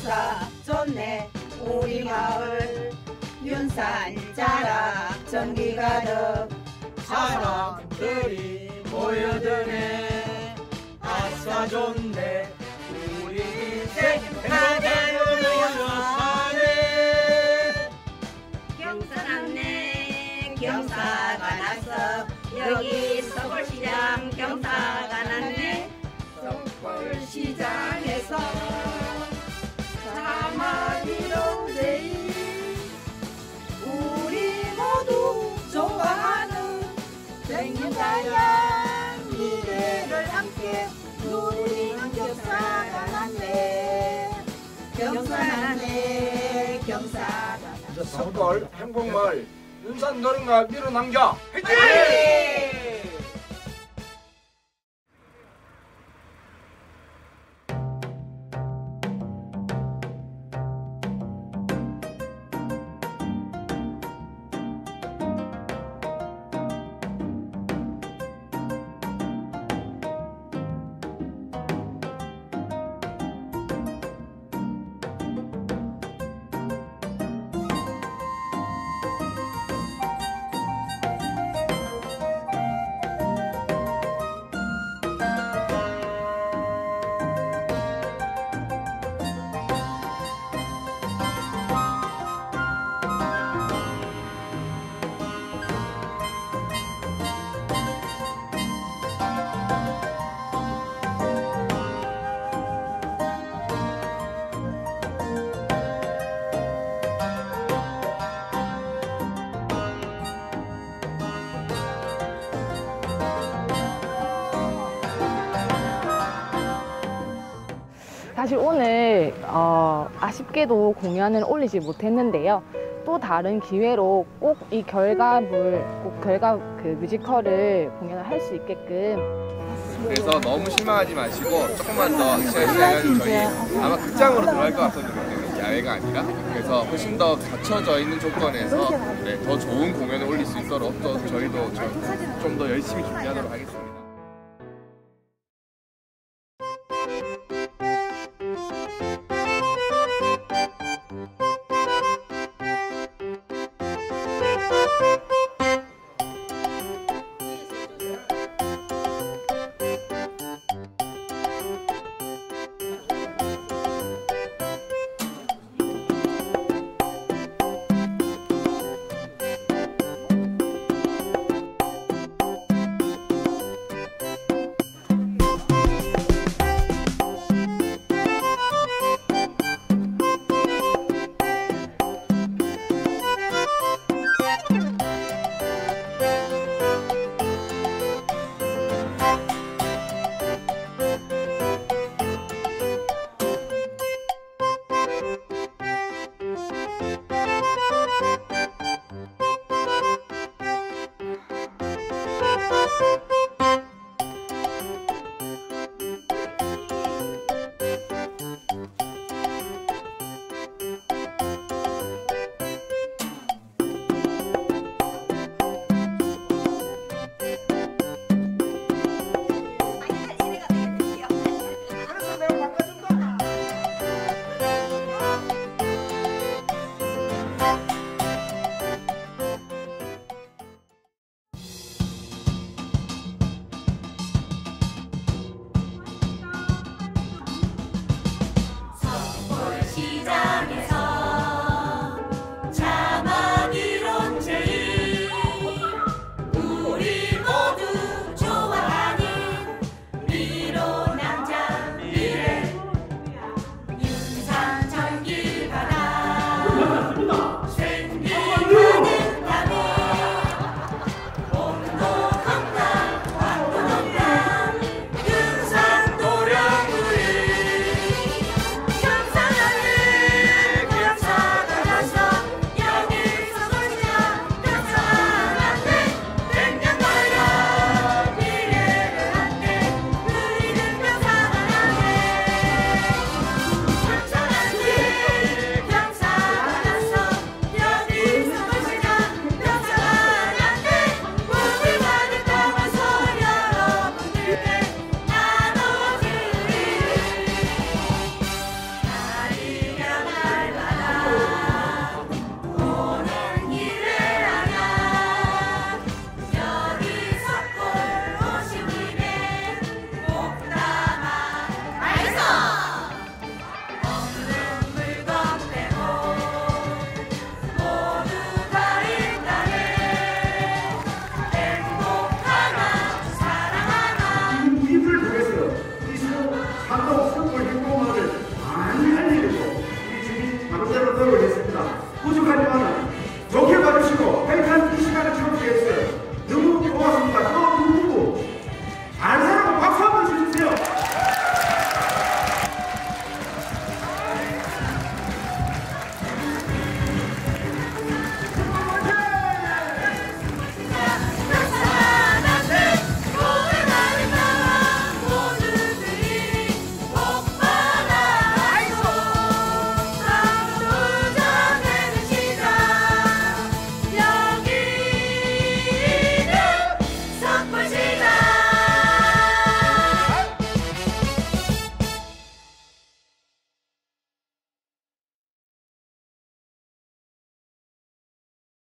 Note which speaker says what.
Speaker 1: 경사 좋네 우리 마을 윤산 자라 전기 가득
Speaker 2: 사람들이 모여드네 아싸 좋네 우리 인생 행복하게 사네
Speaker 1: 경사 났네 경사가 났어 여기 서울시장 경사가 났네 서울시장에서 사마리로 내일 우리 모두 좋아하는 생명다양 미래를 함께 누리는 경사가 났네 경사 났네 경사가 났네
Speaker 2: 서울 행복마을 윤산 노령과 밀어남겨 화이팅!
Speaker 3: 사실 오늘 아쉽게도 공연을 올리지 못했는데요. 또 다른 기회로 꼭 이 그 뮤지컬을 공연을 할 수 있게끔.
Speaker 4: 그래서 너무 실망하지 마시고 조금만 더 시간이 저희 아마 극장으로 들어갈 것 같거든요. 야외가 아니라. 그래서 훨씬 더 갖춰져 있는 조건에서 더 좋은 공연을 올릴 수 있도록 또 저희도 좀 더 열심히 준비하도록 하겠습니다.